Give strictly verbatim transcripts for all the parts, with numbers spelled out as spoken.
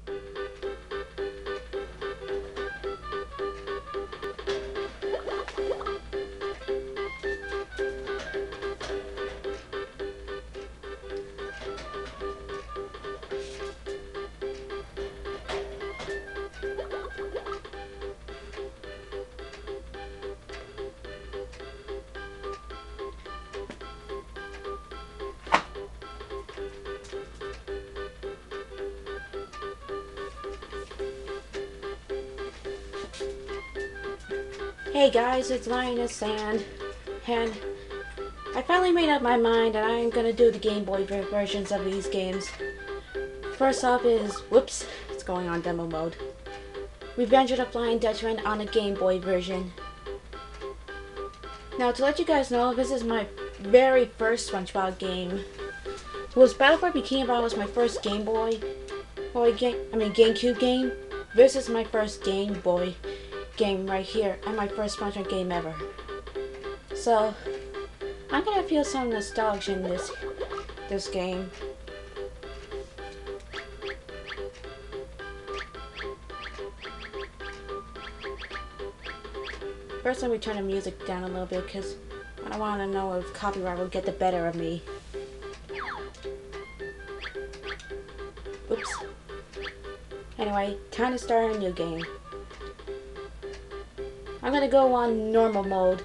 Hey guys, it's Lioness Sand, and I finally made up my mind that I'm gonna do the Game Boy versions of these games. First off is, whoops, it's going on demo mode. Revenge of the Flying Dutchman on the Game Boy version. Now to let you guys know, this is my very first Spongebob game. It was Battle for Bikini Bottom was my first Game Boy, Boy game, I mean GameCube game. This is my first Game Boy game right here, and my first SpongeBob game ever. So I'm gonna feel some nostalgia in this this game. First, let me turn the music down a little bit because I don't want to know if copyright will get the better of me. Oops. Anyway, time to start a new game. I'm gonna go on normal mode.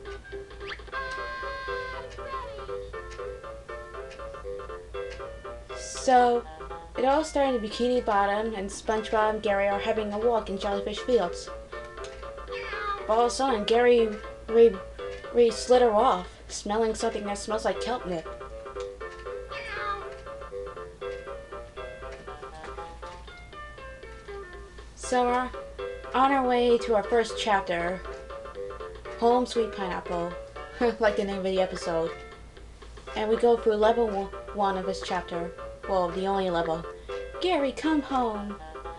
So, it all started in Bikini Bottom, and SpongeBob and Gary are having a walk in Jellyfish Fields. All of a sudden, Gary re, re slither off, smelling something that smells like kelp nip. So, we're on our way to our first chapter, Home Sweet Pineapple, like the name of the episode. And we go through level one of this chapter. Well, the only level. Gary, come home!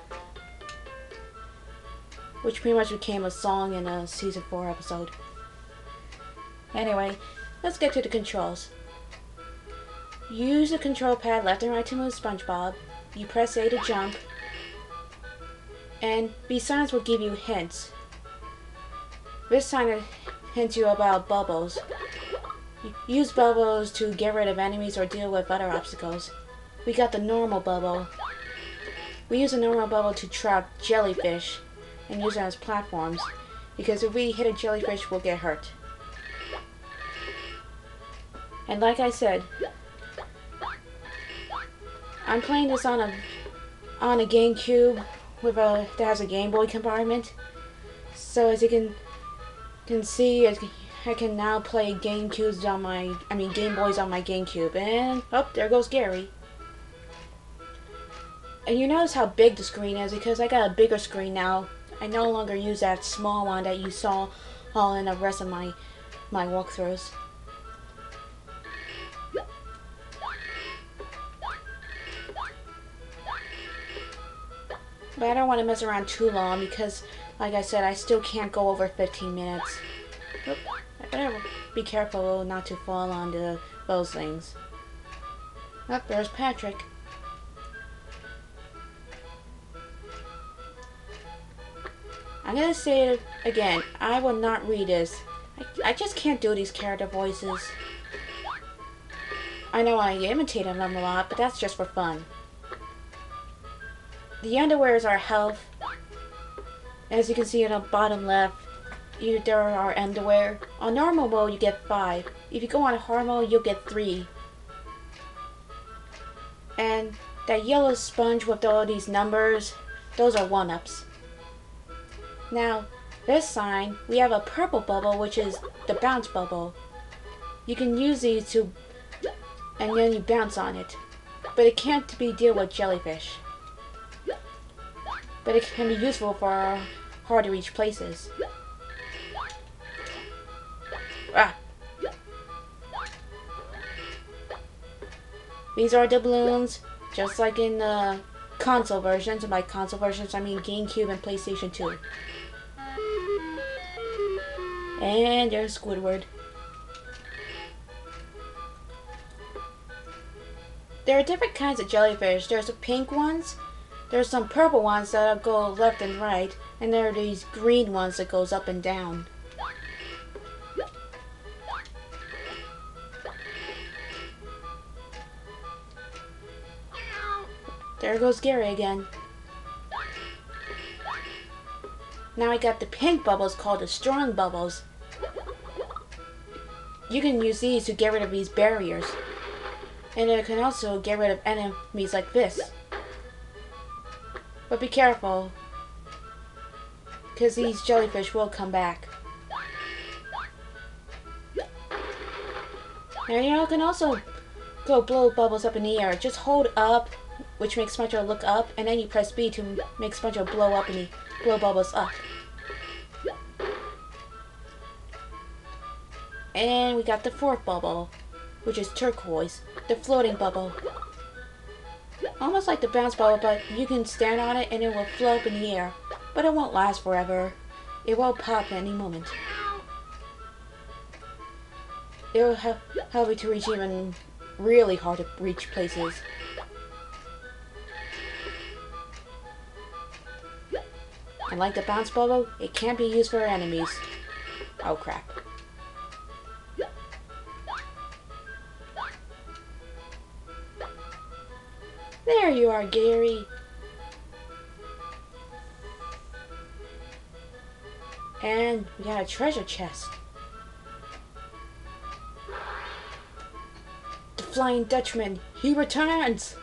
Which pretty much became a song in a season four episode. Anyway, let's get to the controls. Use the control pad left and right to move SpongeBob. You press A to jump. And these signs will give you hints. This sign hints you about bubbles. Use bubbles to get rid of enemies or deal with other obstacles. We got the normal bubble. We use a normal bubble to trap jellyfish and use them as platforms, because if we hit a jellyfish, we'll get hurt. And like I said, I'm playing this on a on a GameCube with a that has a Game Boy compartment. So as you can can see, I can now play GameCubes on my I mean Game Boys on my GameCube. And oh, there goes Gary. And you notice how big the screen is because I got a bigger screen now. I no longer use that small one that you saw all in the rest of my my walkthroughs. But I don't want to mess around too long because, like I said, I still can't go over fifteen minutes. Oop, I better be careful not to fall onto those things. Oh, there's Patrick. I'm gonna say it again. I will not read this. I, I just can't do these character voices. I know I imitate them a lot, but that's just for fun. The underwear is our health. As you can see in the bottom left, you, there are underwear. On normal mode, you get five. If you go on hard mode, you'll get three. And that yellow sponge with all these numbers, those are one-ups. Now, this sign, we have a purple bubble, which is the bounce bubble. You can use these to, and then you bounce on it. But it can't be deal with jellyfish. But it can be useful for hard to reach places. Ah. These are the balloons, just like in the console versions. And by console versions, I mean GameCube and PlayStation two. And there's Squidward. There are different kinds of jellyfish. There's the pink ones There's some purple ones that go left and right, and there are these green ones that goes up and down. There goes Gary again. Now I got the pink bubbles called the strong bubbles. You can use these to get rid of these barriers. And it can also get rid of enemies like this. But be careful, because these jellyfish will come back. Now you can also go blow bubbles up in the air. Just hold up, which makes SpongeBob look up, and then you press B to make SpongeBob blow up and the blow bubbles up. And we got the fourth bubble, which is turquoise, the floating bubble. Almost like the bounce bubble, but you can stand on it and it will float up in the air. But it won't last forever. It will pop at any moment. It will help, help you to reach even really hard to reach places. And like the bounce bubble, it can't be used for enemies. Oh crap. There you are, Gary. And we got a treasure chest. The Flying Dutchman, he returns!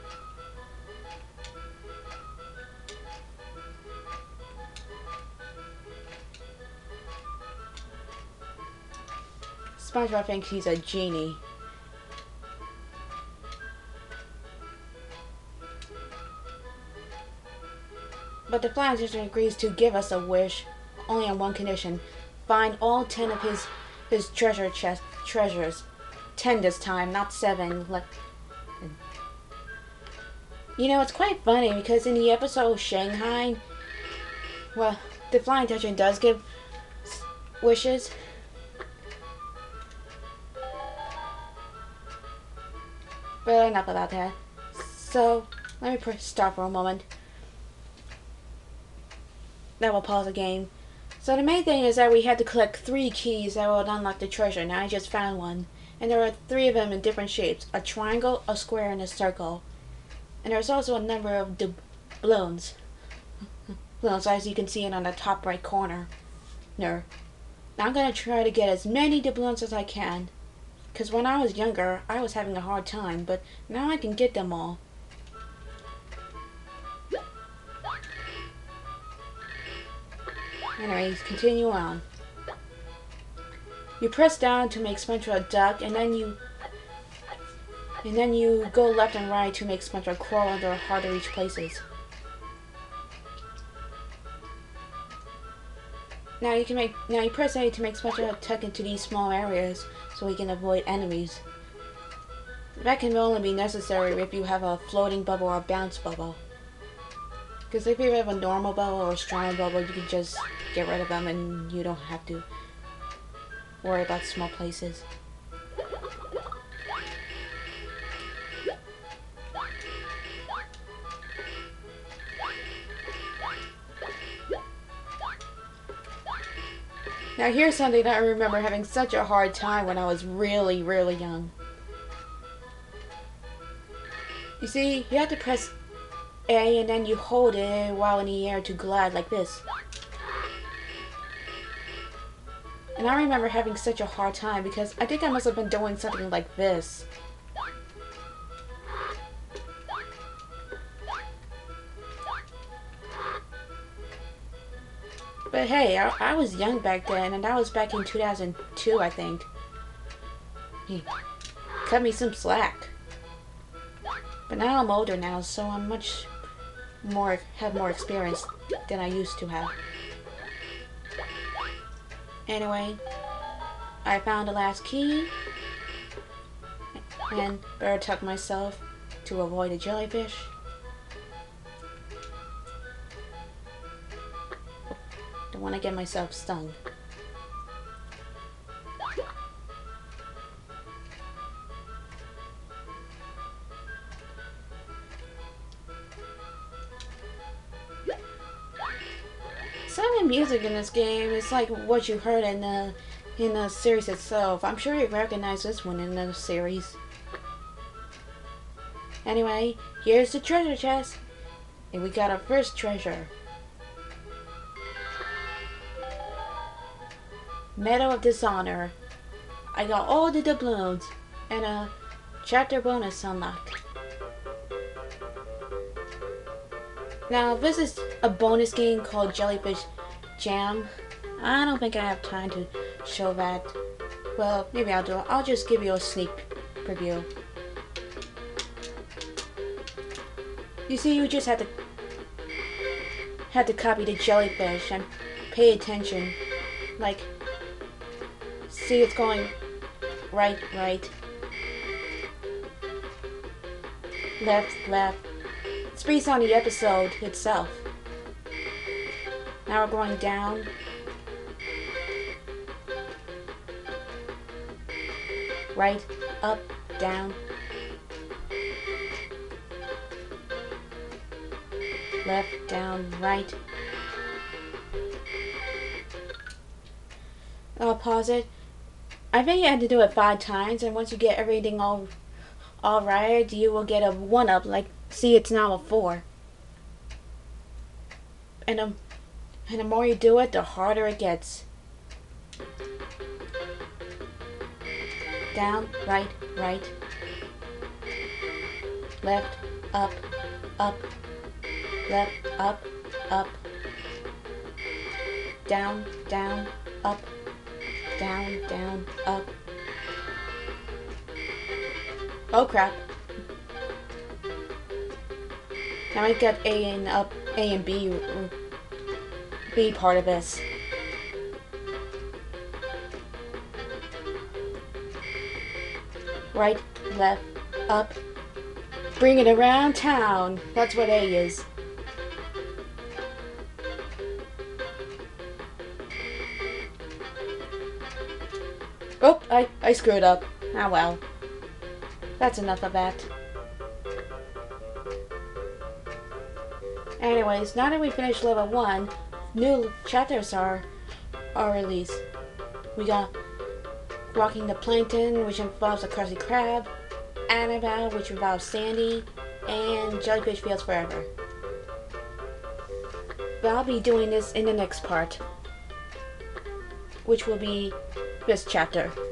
SpongeBob thinks he's a genie. But the Flying Dutchman agrees to give us a wish, only on one condition. Find all ten of his his treasure chest treasures. Ten this time, not seven. Like, you know, it's quite funny because in the episode Shanghai, well, the Flying Dutchman does give wishes. But enough about that. So, let me press stop for a moment. That will pause the game. So the main thing is that we had to collect three keys that would unlock the treasure. Now I just found one. And there are three of them in different shapes. A triangle, a square, and a circle. And there's also a number of doubloons. Doubloons, as you can see it on the top right corner. Now I'm going to try to get as many doubloons as I can. Because when I was younger, I was having a hard time. But now I can get them all. Anyways, continue on. You press down to make SpongeBob duck, and then you and then you go left and right to make SpongeBob crawl under hard to reach places. Now you can make now you press A to make SpongeBob tuck into these small areas so he can avoid enemies. That can only be necessary if you have a floating bubble or a bounce bubble. Because if you have a normal bubble or a strong bubble, you can just get rid of them and you don't have to worry about small places. Now here's something that I remember having such a hard time when I was really, really young. You see, you have to press A and then you hold it while in the air to glide like this. And I remember having such a hard time because I think I must have been doing something like this. But hey, I, I was young back then, and that was back in two thousand two, I think. He cut me some slack. But now I'm older now, so I'm much more, have more experience than I used to have. Anyway, I found the last key, and better tuck myself to avoid the jellyfish. Don't want to get myself stung. music in this game. It's like what you heard in the in the series itself. I'm sure you recognize this one in the series. Anyway, here's the treasure chest. And we got our first treasure. Medal of Dishonor. I got all the doubloons and a chapter bonus unlocked. Now this is a bonus game called Jellyfish Jam. I don't think I have time to show that. Well, maybe I'll do it. I'll just give you a sneak preview. You see, you just have to have to copy the jellyfish and pay attention. Like, see, it's going right, right, left, left. It's based on the episode itself. Now we're going down. Right, up, down. Left, down, right. I'll pause it. I think you had to do it five times, and once you get everything all all right, you will get a one up. Like, see, it's now a four. And um, and the more you do it, the harder it gets. Down, right, right. Left, up, up. Left, up, up. Down, down, up. Down, down, up. Oh crap. Now I got A and up, A and B, B part of this. Right, left, up. Bring it around town. That's what A is. Oh, I, I screwed up. Ah well. That's enough of that. Anyways, now that we finished level one, new chapters are are released. We got Walking the Plankton, which involves a Krusty Krab, Annabelle, which involves Sandy, and Jellyfish Fields Forever. But I'll be doing this in the next part, which will be this chapter.